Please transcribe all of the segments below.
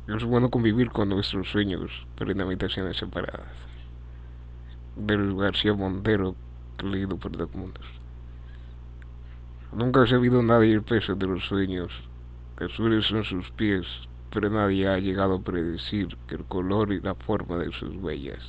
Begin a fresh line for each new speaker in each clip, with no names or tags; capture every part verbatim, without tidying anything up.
Es bueno convivir con nuestros sueños, pero en habitaciones separadas. De Luis García Montero, leído por dos mundos. Nunca ha sabido nadie el peso de los sueños, que azules son sus pies, pero nadie ha llegado a predecir el color y la forma de sus huellas.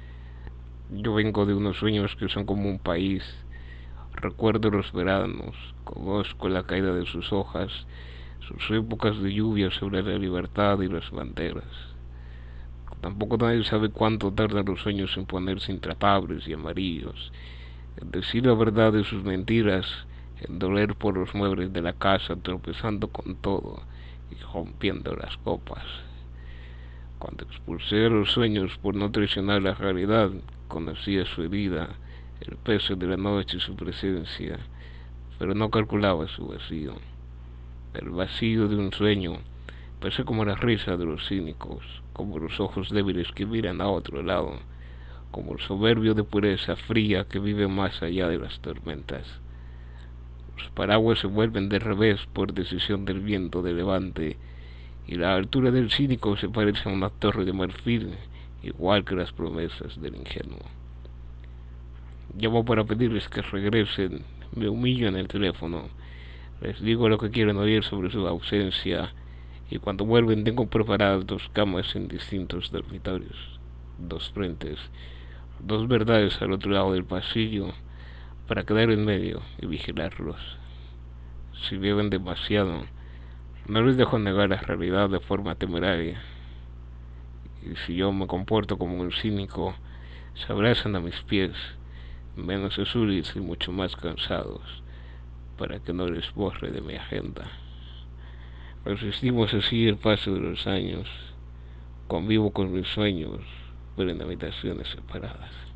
Yo vengo de unos sueños que son como un país. Recuerdo los veranos, conozco la caída de sus hojas, sus épocas de lluvia sobre la libertad y las banderas. Tampoco nadie sabe cuánto tardan los sueños en ponerse intratables y amarillos, en decir la verdad de sus mentiras, en doler por los muebles de la casa, tropezando con todo y rompiendo las copas. Cuando expulsé a los sueños por no traicionar la realidad, conocía su herida, el peso de la noche y su presencia, pero no calculaba su vacío. El vacío de un sueño parece como la risa de los cínicos, como los ojos débiles que miran a otro lado, como el soberbio de pureza fría que vive más allá de las tormentas. Los paraguas se vuelven de revés por decisión del viento de levante, y la altura del cínico se parece a una torre de marfil, igual que las promesas del ingenuo. Llamo para pedirles que regresen, me humillo en el teléfono, les digo lo que quieren oír sobre su ausencia, y cuando vuelven tengo preparadas dos camas en distintos dormitorios, dos frentes, dos verdades al otro lado del pasillo, para quedar en medio y vigilarlos. Si beben demasiado, no les dejo negar la realidad de forma temeraria, y si yo me comporto como un cínico, se abrazan a mis pies, menos azules y mucho más cansados, para que no les borre de mi agenda. Resistimos así el paso de los años, convivo con mis sueños, pero en habitaciones separadas.